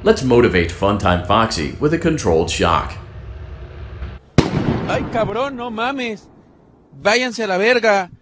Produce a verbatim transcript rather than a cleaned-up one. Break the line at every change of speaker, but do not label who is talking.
Let's motivate Funtime Foxy with a controlled shock.
Ay, cabrón, no mames. Váyanse a la verga.